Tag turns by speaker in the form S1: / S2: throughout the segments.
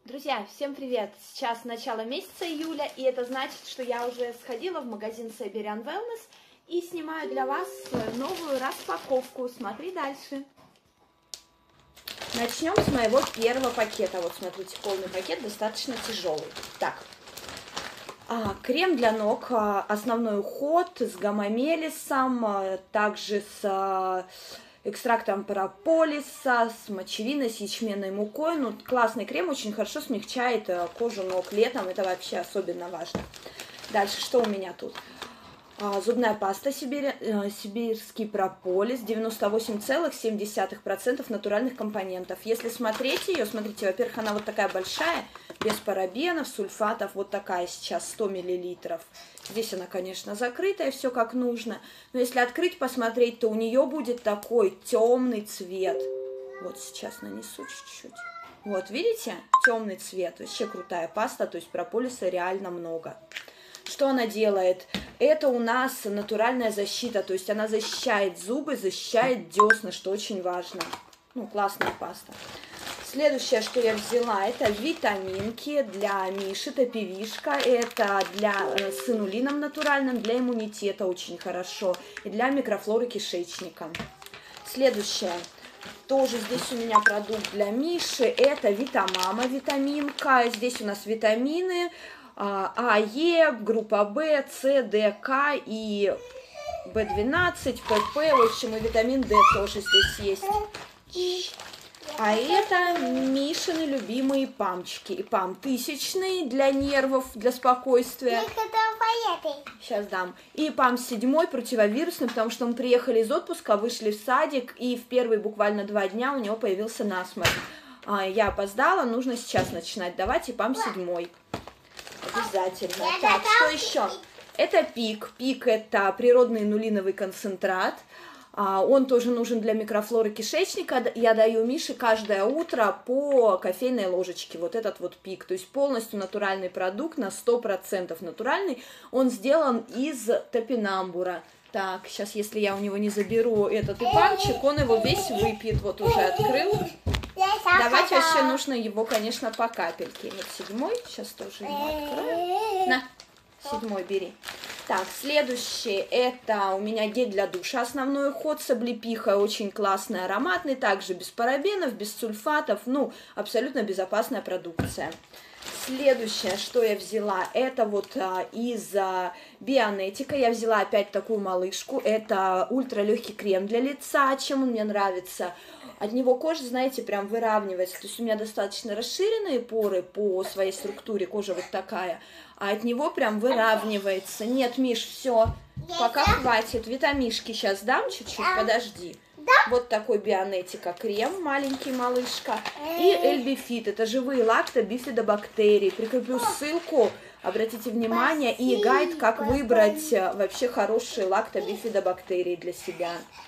S1: Друзья, всем привет! Сейчас начало месяца июля, и это значит, что я уже сходила в магазин Siberian Wellness и снимаю для вас новую распаковку. Смотри дальше. Начнем с моего первого пакета. Вот смотрите, полный пакет, достаточно тяжелый. Так, крем для ног, основной уход с гамма-мелисом, также с экстрактом прополиса, с мочевиной, с ячменной мукой. Ну, классный крем, очень хорошо смягчает кожу ног летом, это вообще особенно важно. Дальше, что у меня тут? Зубная паста сибирский прополис, 98,7% натуральных компонентов. Если смотреть ее, смотрите, во-первых, она вот такая большая, без парабенов, сульфатов, вот такая сейчас 100 мл. Здесь она, конечно, закрытая, все как нужно. Но если открыть, посмотреть, то у нее будет такой темный цвет. Вот сейчас нанесу чуть-чуть. Вот, видите? Темный цвет. Вообще крутая паста, то есть прополиса реально много. Что она делает? Это у нас натуральная защита, то есть она защищает зубы, защищает десны, что очень важно. Ну, классная паста. Следующее, что я взяла, это витаминки для Миши, это пивишка, это с инулином натуральным, для иммунитета очень хорошо, и для микрофлоры кишечника. Следующее, тоже здесь у меня продукт для Миши, это Витамама, витаминка, здесь у нас витамины А, Е, группа В, С, Д, К и В12, ПП, в общем, и витамин D тоже здесь есть. А это Мишины любимые памчики. И пам тысячный для нервов, для спокойствия. Сейчас дам. И пам 7 противовирусный, потому что мы приехали из отпуска, вышли в садик, и в первые буквально 2 дня у него появился насморк. Я опоздала, нужно сейчас начинать давать, и пам 7. Обязательно. Так, что еще? Это пик. Пик – это природный инулиновый концентрат. Он тоже нужен для микрофлоры кишечника. Я даю Мише каждое утро по кофейной ложечке. Вот этот вот пик. То есть полностью натуральный продукт, на 100% натуральный. Он сделан из топинамбура. Так, сейчас, если я у него не заберу этот ипанчик, он его весь выпьет. Вот уже открыл. Давать вообще нужно его, конечно, по капельке. Вот 7, сейчас тоже ему открою. На, 7 бери. Так, следующий, это у меня гель для душа, основной уход с облепихой, очень классный, ароматный, также без парабенов, без сульфатов, ну, абсолютно безопасная продукция. Следующее, что я взяла, это вот из Бионетика, я взяла опять такую малышку, это ультралегкий крем для лица, чем он мне нравится. От него кожа, знаете, прям выравнивается, то есть у меня достаточно расширенные поры по своей структуре, кожа вот такая, а от него прям выравнивается. Нет, Миш, все, пока хватит, витамишки сейчас дам чуть-чуть, подожди. Вот такой Бионетика крем, маленький малышка, и Эльбифит, это живые лактобифидобактерии, прикреплю ссылку, обратите внимание, и гайд, как выбрать вообще хорошие лактобифидобактерии для себя.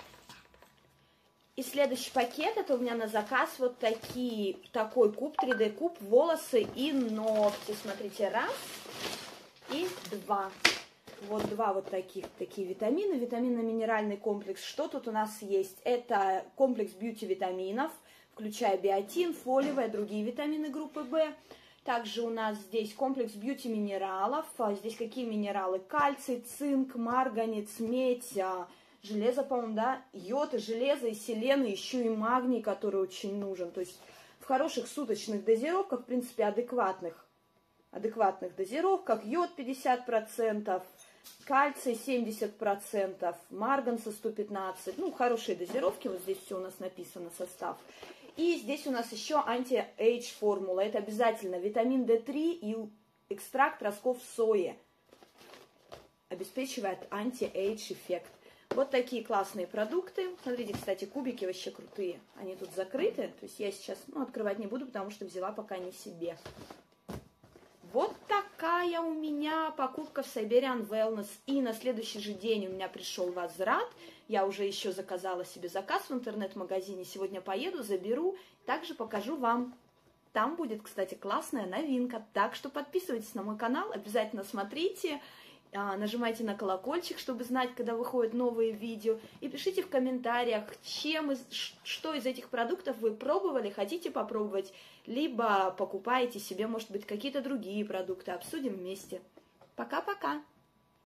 S1: И следующий пакет, это у меня на заказ вот такой куб, 3D куб, волосы и ногти. Смотрите, 1 и 2. Вот 2 вот такие витамины, витаминно-минеральный комплекс. Что тут у нас есть? Это комплекс бьюти-витаминов, включая биотин, фолиевая, другие витамины группы В. Также у нас здесь комплекс бьюти-минералов. Здесь какие минералы? Кальций, цинк, марганец, медь, железо, по-моему, да, йод, и железо, и селен, и еще и магний, который очень нужен. То есть в хороших суточных дозировках, в принципе, адекватных дозировках, йод 50%, кальций 70%, марганца 115%, ну, хорошие дозировки, вот здесь все у нас написано, состав. И здесь у нас еще анти-эйдж формула, это обязательно витамин D3 и экстракт ростков сои, обеспечивает анти-эйдж эффект. Вот такие классные продукты. Смотрите, кстати, кубики вообще крутые. Они тут закрыты. То есть я сейчас открывать не буду, потому что взяла пока не себе. Вот такая у меня покупка в Siberian Wellness. И на следующий же день у меня пришел возврат. Я уже еще заказала себе заказ в интернет-магазине. Сегодня поеду, заберу. Также покажу вам. Там будет, кстати, классная новинка. Так что подписывайтесь на мой канал. Обязательно смотрите. нажимайте на колокольчик, чтобы знать, когда выходят новые видео, и пишите в комментариях, что из этих продуктов вы пробовали, хотите попробовать, либо покупаете себе, может быть, какие-то другие продукты, обсудим вместе. Пока-пока!